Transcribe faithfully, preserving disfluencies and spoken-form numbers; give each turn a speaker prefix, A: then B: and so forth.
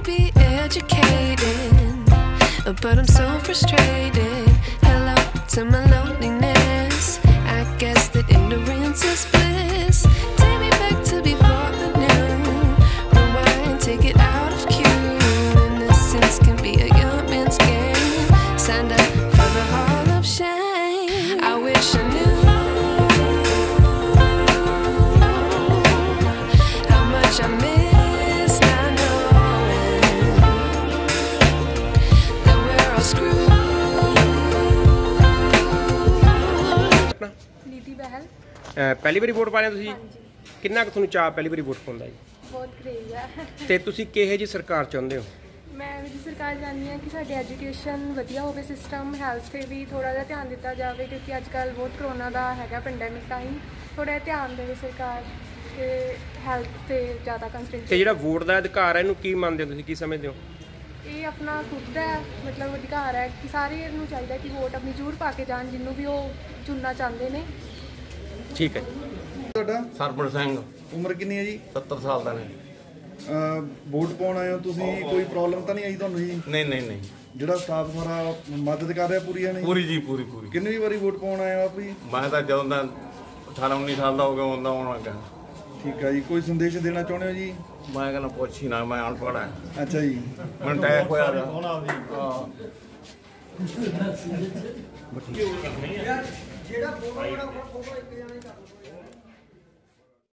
A: be educated, but I'm so frustrated. Hello to my loneliness. I guess that ignorance is bliss. Take me back to before the new. Rewind, take it out of cue. Innocence can be a young man's game. Signed up for the hall of shame. I wish I knew how much I miss not knowing that we're all screwed.
B: ਨੀਤੀ ਬਹਿਲ
C: ਪਹਿਲੀ ਵਾਰੀ vote ਪਾ ਰਹੇ ਤੁਸੀਂ? ਕਿੰਨਾ ਕੁ ਤੁਹਾਨੂੰ ਚਾਹ ਪਹਿਲੀ ਵਾਰੀ ਵੋਟ ਪਾਉਣ ਦਾ ਜੀ?
B: ਬਹੁਤ ਕਰੇਜ਼ ਹੈ।
C: ਤੇ ਤੁਸੀਂ ਕਿਹੋ ਜਿਹੀ ਸਰਕਾਰ ਚਾਹੁੰਦੇ ਹੋ?
B: ਮੈਂ ਵੀ ਸਰਕਾਰ ਚਾਹੁੰਦੀ ਹਾਂ ਕਿ ਸਾਡੀ ਐਜੂਕੇਸ਼ਨ ਵਧੀਆ ਹੋਵੇ, ਸਿਸਟਮ ਹੈਲਥ 'ਤੇ ਵੀ ਥੋੜ੍ਹਾ ਜਿਹਾ ਧਿਆਨ ਦਿੱਤਾ ਜਾਵੇ, ਕਿਉਂਕਿ ਅੱਜ ਕੱਲ੍ਹ ਬਹੁਤ ਕਰੋਨਾ ਦਾ ਹੈਗਾ ਪੈਂਡੈਮਿਕ ਟਾਈਮ। ਥੋੜ੍ਹਾ ਜਿਹਾ ਧਿਆਨ ਦੇਵੇ ਸਰਕਾਰ ਅਤੇ ਹੈਲਥ 'ਤੇ ਜ਼ਿਆਦਾ ਕੰਸੈਂਟਰੇਟ।
C: ਤੇ ਜਿਹੜਾ ਵੋਟ ਦਾ ਅਧਿਕਾਰ ਹੈ ਇਹਨੂੰ ਕੀ ਮੰਨਦੇ ਹੋ ਤੁਸੀਂ, ਕੀ ਸਮਝਦੇ ਹੋ?
B: ਇਹ ਆਪਣਾ ਖੁਦ ਦਾ ਮਤਲਬ ਅਧਿਕਾਰ ਹੈ ਕਿ ਸਾਰੇ ਨੂੰ ਚਾਹੀਦਾ ਕਿ ਵੋਟ ਆਪਣੀ ਜ਼ਰੂਰ ਪਾ ਕੇ ਜਾਣ ਜਿਹਨੂੰ ਵੀ ਉਹ ਚੁਣਨਾ ਚਾਹੁੰਦੇ ਨੇ।
C: ਠੀਕ ਹੈ।
D: ਤੁਹਾਡਾ
E: ਸਰਪੰਚ ਸਿੰਘ
D: ਉਮਰ ਕਿੰਨੀ ਹੈ ਜੀ?
E: ਸੱਤਰ ਸਾਲ ਦਾ ਨੇ।
D: ਵੋਟ ਪਾਉਣ ਆਏ ਹੋ ਤੁਸੀਂ, ਕੋਈ ਪ੍ਰੋਬਲਮ ਤਾਂ ਨਹੀਂ ਆਈ ਤੁਹਾਨੂੰ ਜੀ?
E: ਨਹੀਂ ਨਹੀਂ ਨਹੀਂ,
D: ਜਿਹੜਾ ਸਟਾਫ ਸਾਰਾ ਮਦਦ ਕਰ ਰਿਹਾ ਪੂਰੀ ਨਹੀਂ?
E: ਪੂਰੀ ਜੀ ਪੂਰੀ ਪੂਰੀ।
D: ਕਿੰਨੀ ਵਾਰੀ ਵੋਟ ਪਾਉਣ ਆਏ ਹੋ ਆਪ ਜੀ?
E: ਮੈਂ ਤਾਂ ਜਦੋਂ ਦਾ ਅਠਾਰਾਂ ਉੱਨੀ ਸਾਲ ਦਾ ਹੋ ਗਿਆ ਉਦੋਂ ਆਉਣ ਲੱਗਾ।
D: ਠੀਕ ਹੈ ਜੀ, ਕੋਈ ਸੰਦੇਸ਼ ਦੇਣਾ ਚਾਹੁੰਦੇ ਹੋ ਜੀ?
E: ਮੈਂ ਕਹਿੰਦਾ ਪੁੱਛ ਹੀ ਨਾ, ਮੈਂ ਅਨਪੜ੍ਹ ਹਾਂ।
D: ਅੱਛਾ ਜੀ,
E: ਮੈਨੂੰ ਅਟੈਕ ਹੋਇਆ ਵਾ।
D: ਜਿਹੜਾ